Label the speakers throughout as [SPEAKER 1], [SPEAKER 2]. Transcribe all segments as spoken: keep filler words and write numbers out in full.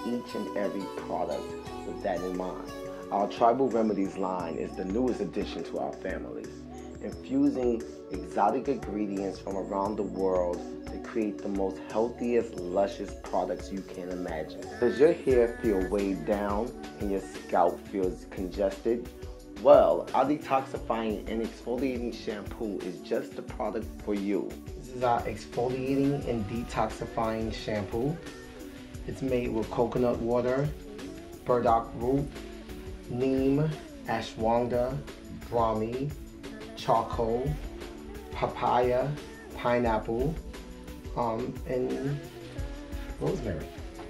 [SPEAKER 1] each and every product with that in mind. Our Tribal Remedies line is the newest addition to our family, infusing exotic ingredients from around the world to create the most healthiest, luscious products you can imagine. Does your hair feel weighed down and your scalp feels congested? Well, our detoxifying and exfoliating shampoo is just the product for you. This is our exfoliating and detoxifying shampoo. It's made with coconut water, burdock root, neem, ashwagandha, brahmi, charcoal, papaya, pineapple, um, and rosemary.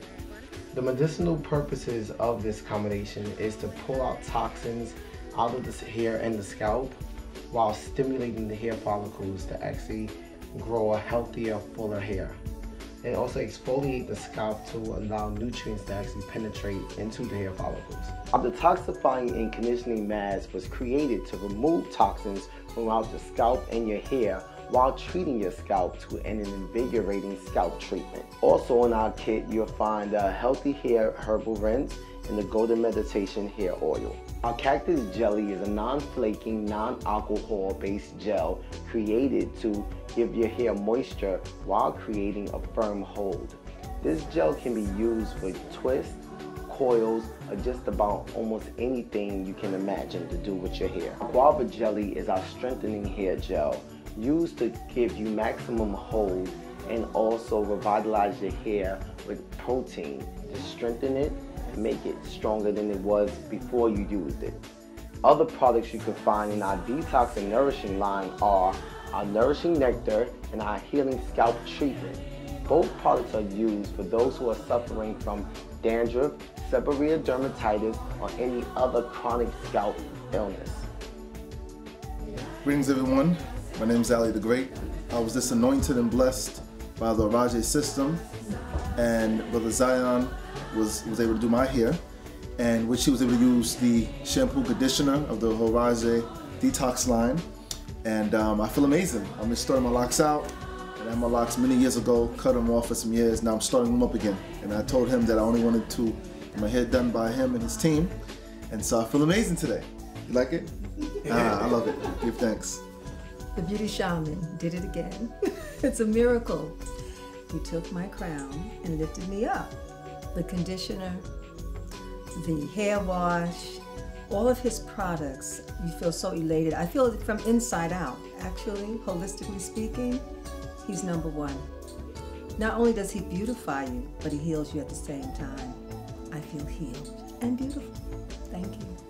[SPEAKER 1] The medicinal purposes of this combination is to pull out toxins out of the hair and the scalp while stimulating the hair follicles to actually grow a healthier, fuller hair. And also exfoliate the scalp to allow nutrients to actually penetrate into the hair follicles. Our detoxifying and conditioning mask was created to remove toxins throughout the scalp and your hair while treating your scalp to an invigorating scalp treatment. Also in our kit, you'll find a healthy hair herbal rinse and the golden meditation hair oil. Our cactus jelly is a non-flaking, non-alcohol based gel created to give your hair moisture while creating a firm hold. This gel can be used for twists, coils, or just about almost anything you can imagine to do with your hair. Guava jelly is our strengthening hair gel used to give you maximum hold and also revitalize your hair with protein to strengthen it and make it stronger than it was before you used it. Other products you can find in our detox and nourishing line are our nourishing nectar and our healing scalp treatment. Both products are used for those who are suffering from dandruff, seborrheic dermatitis, or any other chronic scalp illness.
[SPEAKER 2] Greetings everyone, my name is Ali the Great. I was just anointed and blessed by the Oraje system, and Brother Zion was, was able to do my hair, and which he was able to use the shampoo conditioner of the Oraje Detox line, and um, I feel amazing. I'm just starting my locks out, and I had my locks many years ago, cut them off for some years, now I'm starting them up again, and I told him that I only wanted to get my hair done by him and his team, and so I feel amazing today. You like it? ah, I love it. Give thanks.
[SPEAKER 3] The beauty shaman did it again. It's a miracle. He took my crown and lifted me up. The conditioner, the hair wash, all of his products, you feel so elated. I feel it from inside out. Actually, holistically speaking, he's number one. Not only does he beautify you, but he heals you at the same time. I feel healed and beautiful. Thank you.